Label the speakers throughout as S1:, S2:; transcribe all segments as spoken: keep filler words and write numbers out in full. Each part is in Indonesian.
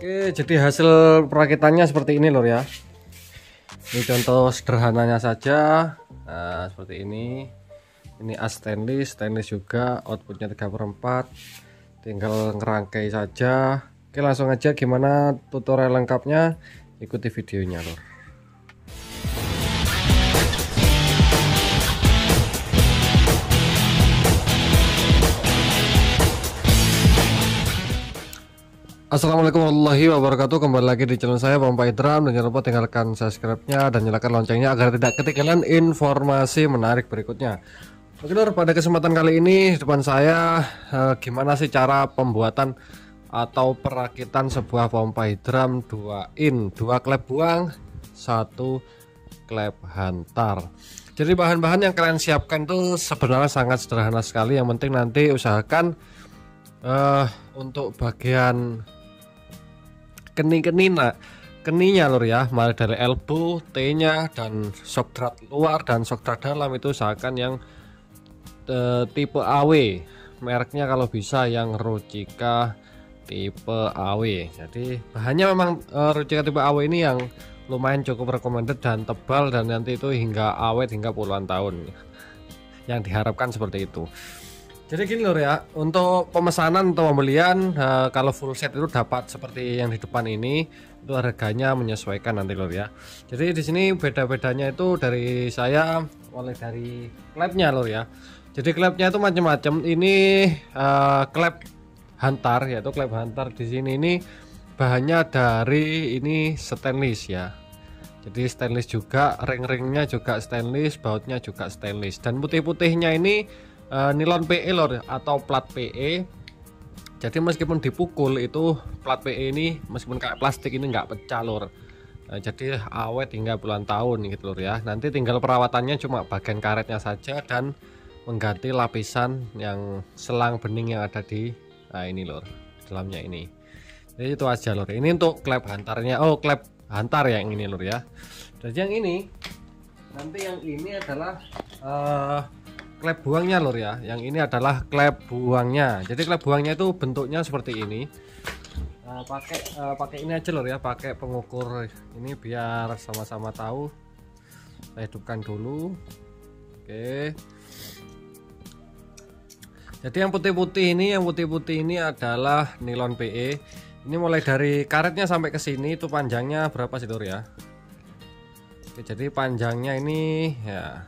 S1: Oke, jadi hasil perakitannya seperti ini lor ya. Ini contoh sederhananya saja. Nah, seperti ini. Ini as stainless, stainless juga, outputnya tiga per empat. Tinggal ngerangkai saja. Oke, langsung aja gimana tutorial lengkapnya, ikuti videonya lor. Assalamualaikum warahmatullahi wabarakatuh. Kembali lagi di channel saya Pompa Idram, dan jangan lupa tinggalkan subscribe-nya dan nyalakan loncengnya agar tidak ketinggalan informasi menarik berikutnya. Oke lor, pada kesempatan kali ini di depan saya eh, gimana sih cara pembuatan atau perakitan sebuah pompa Idram dua in, dua klep buang, satu klep hantar. Jadi bahan-bahan yang kalian siapkan itu sebenarnya sangat sederhana sekali. Yang penting nanti usahakan uh, untuk bagian keni-keni nah, keninya lor ya, mulai dari elbow, T-nya, dan shock drat luar dan shock drat dalam itu usahakan yang uh, tipe A W. Mereknya kalau bisa yang Rojika tipe A W. Jadi bahannya memang uh, Rojika tipe A W ini yang lumayan cukup recommended dan tebal, dan nanti itu hingga awet hingga puluhan tahun. Yang diharapkan seperti itu. Jadi gini lor ya, untuk pemesanan atau pembelian uh, kalau full set itu dapat seperti yang di depan ini, itu harganya menyesuaikan nanti lor ya. Jadi di sini beda-bedanya itu dari saya mulai dari klepnya lor ya. Jadi klepnya itu macam-macam. Ini uh, klep hantar, yaitu klep hantar di sini ini bahannya dari ini stainless ya. Jadi stainless juga, ring-ringnya juga stainless, bautnya juga stainless, dan putih-putihnya ini Uh, nilon P E lor atau plat P E. Jadi meskipun dipukul itu plat P E ini meskipun kayak plastik ini nggak pecah lor. Uh, jadi awet hingga puluhan tahun gitu lor ya. Nanti tinggal perawatannya cuma bagian karetnya saja dan mengganti lapisan yang selang bening yang ada di nah ini lor, dalamnya ini. Jadi itu aja lor. Ini untuk klep hantarnya. Oh, klep hantar yang ini lor ya. Dan yang ini nanti yang ini adalah uh, klep buangnya lor ya. Yang ini adalah klep buangnya. Jadi klep buangnya itu bentuknya seperti ini. Nah, pakai uh, pakai ini aja lor ya, pakai pengukur ini biar sama-sama tahu. Saya hidupkan dulu. Oke. Jadi yang putih-putih ini, yang putih-putih ini adalah nilon P E. Ini mulai dari karetnya sampai ke sini itu panjangnya berapa sih lor ya? Oke, jadi panjangnya ini ya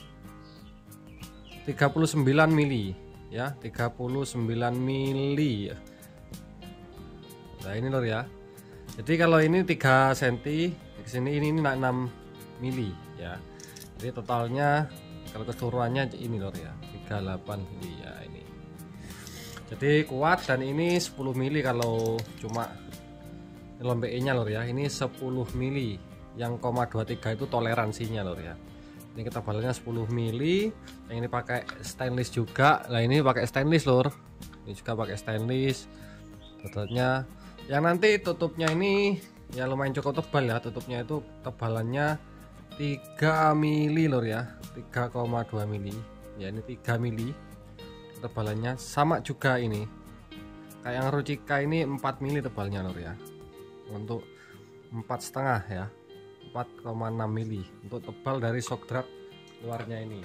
S1: tiga puluh sembilan mili ya, tiga puluh sembilan mili. Nah ini lor ya. Jadi kalau ini tiga senti di sini, ini, ini enam mili ya. Jadi totalnya kalau keseluruhannya ini lor ya, tiga puluh delapan mili ya ini. Jadi kuat, dan ini sepuluh mili kalau cuma nilon P E-nya lor ya. Ini sepuluh mili. Yang koma dua puluh tiga itu toleransinya lor ya. Ini ketebalannya sepuluh mili. Yang ini pakai stainless juga. Nah ini pakai stainless lor. Ini juga pakai stainless. Tutupnya yang nanti tutupnya ini ya lumayan cukup tebal ya. Tutupnya itu tebalannya tiga mili lor ya, tiga koma dua mili ya. Ini tiga mili tebalannya. Sama juga ini kayak yang Rojika ini empat mili tebalnya lor ya. Untuk empat setengah ya, empat koma enam mili untuk tebal dari shock drat luarnya ini.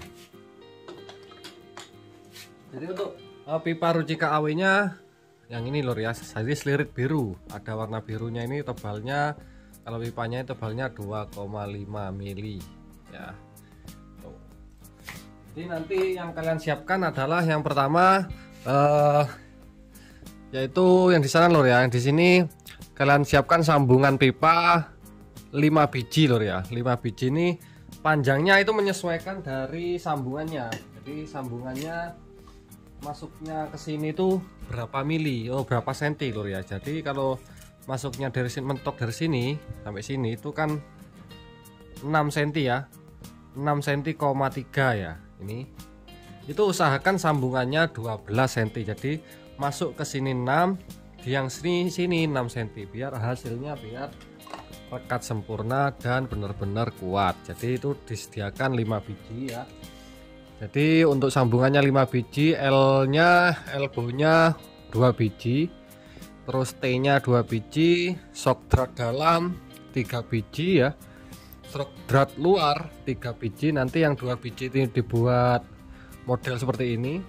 S1: Jadi untuk uh, pipa Rojika A W nya yang ini lor ya, jadi selirit biru, ada warna birunya. Ini tebalnya kalau pipanya tebalnya dua koma lima mili ya. Tuh. Jadi nanti yang kalian siapkan adalah yang pertama uh, yaitu yang di sana lor ya. Yang di sini kalian siapkan sambungan pipa lima biji lor ya. lima biji ini panjangnya itu menyesuaikan dari sambungannya. Jadi sambungannya masuknya ke sini tuh berapa mili, oh berapa senti lor ya. Jadi kalau masuknya dari sini, mentok dari sini sampai sini itu kan enam senti ya, enam senti koma tiga ya. Ini itu usahakan sambungannya dua belas senti. Jadi masuk ke sini enam, di yang sini sini enam senti, biar hasilnya biar rekat sempurna dan benar-benar kuat. Jadi itu disediakan lima biji ya. Jadi untuk sambungannya lima biji, L nya elbow nya dua biji, terus T-nya dua biji, shock drat dalam tiga biji ya, shock drat luar tiga biji. Nanti yang dua biji ini dibuat model seperti ini,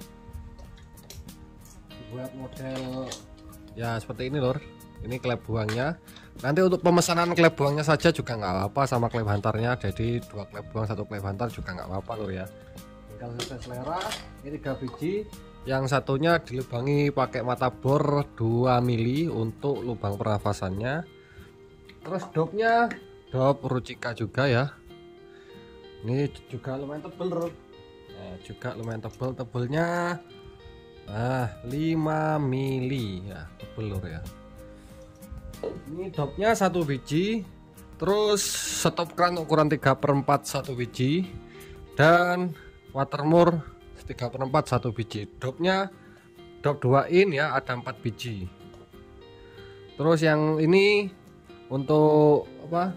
S1: dibuat model ya seperti ini lor. Ini klep buangnya. Nanti untuk pemesanan klep buangnya saja juga nggak apa-apa sama klep hantarnya, jadi dua klep buang satu klep hantar juga nggak apa-apa lor ya. Tinggal sesuai selera. Ini tiga biji, yang satunya dilubangi pakai mata bor dua mili untuk lubang pernafasannya. Terus dopnya dop Ruchika juga ya, ini juga lumayan tebel lor. Nah, juga lumayan tebel, tebelnya nah lima mili ya, tebel lor ya. Ini dopnya satu biji, terus stop kran ukuran tiga per empat satu biji, dan watermore tiga per empat satu biji. Dopnya dop dua in ya, ada empat biji. Terus yang ini untuk apa,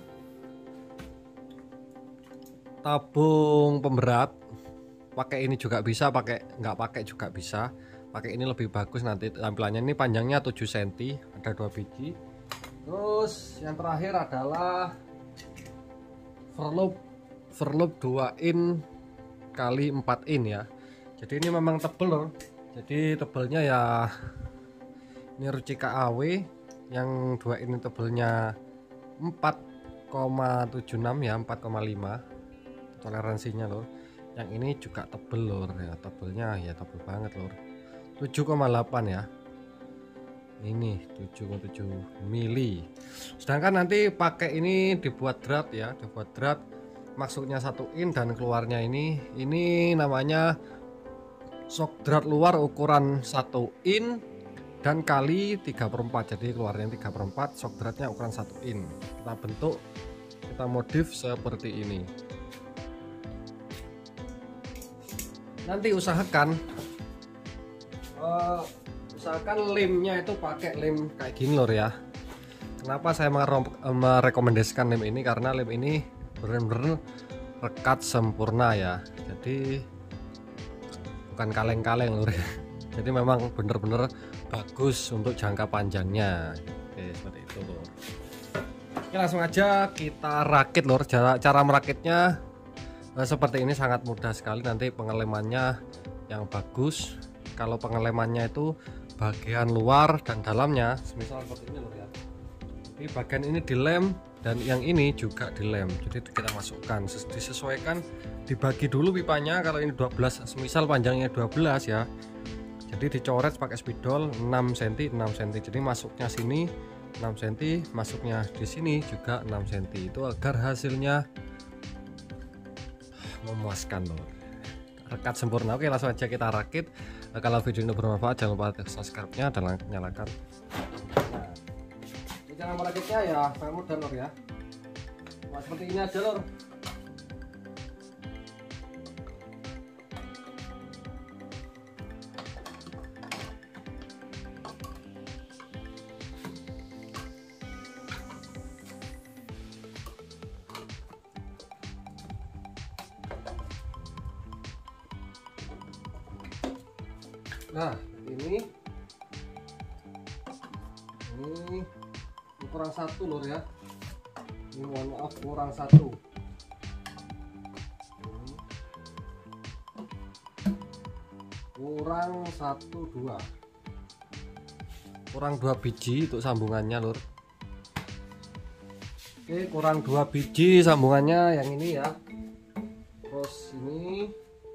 S1: tabung pemberat, pakai ini juga bisa, pakai nggak pakai juga bisa. Pakai ini lebih bagus nanti tampilannya. Ini panjangnya tujuh sentimeter, ada dua biji. Terus yang terakhir adalah verloop verloop dua in kali empat in ya. Jadi ini memang tebel loh. Jadi tebelnya ya ini Ruchika A W yang dua in tebelnya empat koma tujuh enam ya, empat koma lima toleransinya loh. Yang ini juga tebel lor ya, tebelnya ya tebel banget lor, tujuh koma delapan ya. Ini tujuh koma tujuh mili. Sedangkan nanti pakai ini dibuat drat ya, dibuat drat maksudnya satu in dan keluarnya ini ini namanya shock drat luar ukuran satu in dan kali tiga per empat, jadi keluarnya tiga per empat, shock dratnya ukuran satu in. Kita bentuk, kita modif seperti ini. Nanti usahakan uh, usahakan lemnya itu pakai lem kayak gini lor ya. Kenapa saya merekomendasikan lem ini? Karena lem ini benar-benar rekat sempurna ya, jadi bukan kaleng-kaleng lor ya. Jadi memang benar-benar bagus untuk jangka panjangnya. Oke, seperti itu lor. Oke, langsung aja kita rakit lor. Cara, cara merakitnya nah, seperti ini, sangat mudah sekali. Nanti pengelemannya yang bagus. Kalau pengelemannya itu bagian luar dan dalamnya semisal seperti ini loh ya. Ini bagian ini dilem dan yang ini juga dilem. Jadi kita masukkan, disesuaikan, dibagi dulu pipanya. Kalau ini dua belas, semisal panjangnya dua belas ya. Jadi dicoret pakai spidol enam sentimeter enam sentimeter. Jadi masuknya sini enam sentimeter, masuknya di sini juga enam sentimeter. Itu agar hasilnya memuaskan loh. Rekat sempurna. Oke, langsung aja kita rakit. Nah, kalau video ini bermanfaat jangan lupa subscribe-nya dan nyalakan. Nah, ini cara merakitnya ya kayak mudah lor ya. Nah, seperti ini aja lor. Nah, ini ini kurang satu lor ya. Ini mohon maaf kurang satu. Kurang satu dua. Kurang dua biji untuk sambungannya lor. Oke, kurang dua biji sambungannya yang ini ya. Terus ini.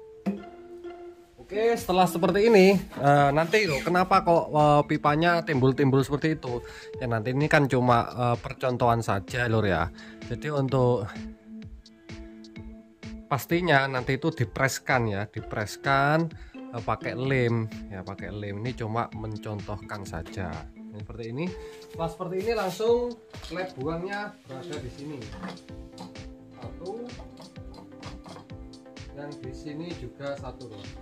S1: Oke, setelah seperti ini uh, nanti loh kenapa kok uh, pipanya timbul-timbul seperti itu ya, nanti ini kan cuma uh, percontohan saja lor ya. Jadi untuk pastinya nanti itu dipreskan ya, dipreskan uh, pakai lem ya, pakai lem. Ini cuma mencontohkan saja. Ini seperti ini. Setelah seperti ini langsung klep buangnya berada di sini. Satu. Dan di sini juga satu loh.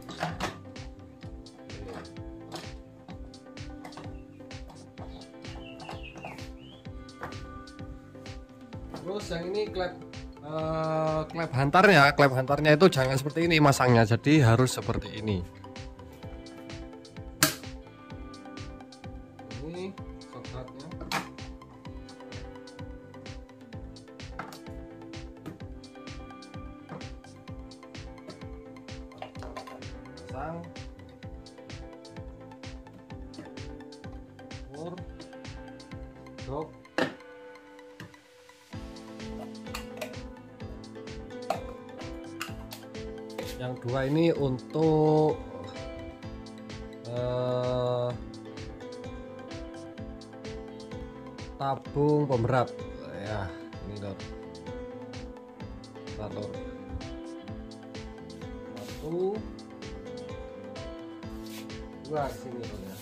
S1: Terus yang ini klep uh, klep hantarnya, klep hantarnya itu jangan seperti ini masangnya, jadi harus seperti ini. ini substratnya. Pasang mur drop. Yang dua ini untuk uh, tabung pemberat ya, ini lor. Lor. Satu, dua sini lor ya.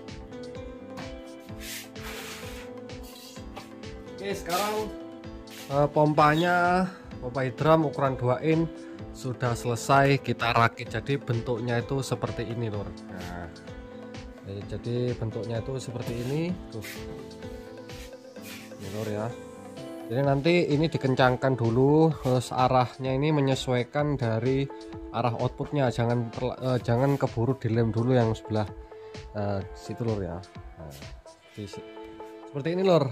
S1: Oke, sekarang uh, pompanya, pompa hidram ukuran dua in sudah selesai kita rakit. Jadi bentuknya itu seperti ini lor. Nah, jadi bentuknya itu seperti ini tuh, ini lor ya. Jadi nanti ini dikencangkan dulu, terus arahnya ini menyesuaikan dari arah outputnya, jangan uh, jangan keburu dilem dulu yang sebelah uh, situ lor ya. Nah, seperti ini lor.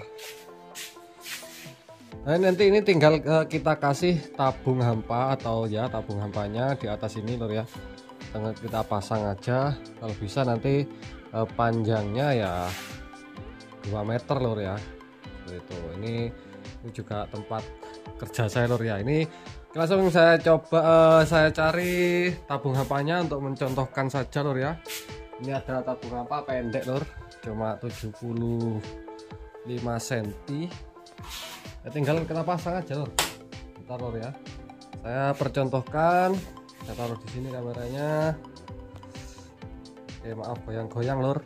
S1: Nah, nanti ini tinggal uh, kita kasih tabung hampa atau ya tabung hampanya di atas ini lor ya. Tinggal kita pasang aja, kalau bisa nanti uh, panjangnya ya dua meter lor ya. Gitu. Ini ini juga tempat kerja saya lor ya. Ini langsung saya coba uh, saya cari tabung hampanya untuk mencontohkan saja lor ya. Ini ada tabung hampa pendek lor, cuma tujuh puluh lima sentimeter. Ya, tinggal kita pasang aja lor. Bentar lor ya. Saya percontohkan. Saya taruh di sini kameranya. Oke, maaf goyang-goyang lor.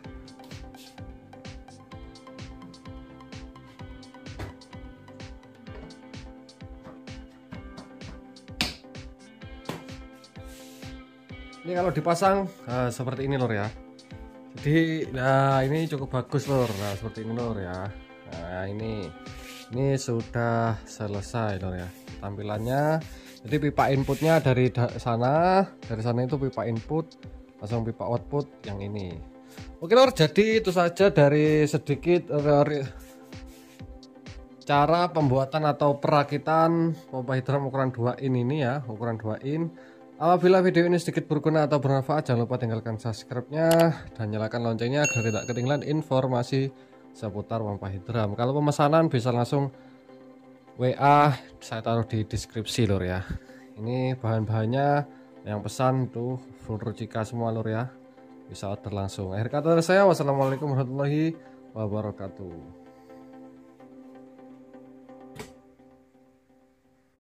S1: Ini kalau dipasang nah, seperti ini lor ya. Jadi nah ini cukup bagus lor. Nah, seperti ini lor ya. Nah, ini ini sudah selesai lor ya tampilannya. Jadi pipa inputnya dari sana, dari sana itu pipa input, langsung pipa output yang ini. Oke lor, jadi itu saja dari sedikit cara pembuatan atau perakitan pompa hidram ukuran dua in ini ya, ukuran dua in. Apabila video ini sedikit berguna atau bermanfaat, jangan lupa tinggalkan subscribe-nya dan nyalakan loncengnya agar tidak ketinggalan informasi seputar pompa hidram. Kalau pemesanan bisa langsung W A, saya taruh di deskripsi lor ya. Ini bahan-bahannya yang pesan tuh full Rujika semua lor ya, bisa order langsung. Akhir kata dari saya, wassalamualaikum warahmatullahi wabarakatuh.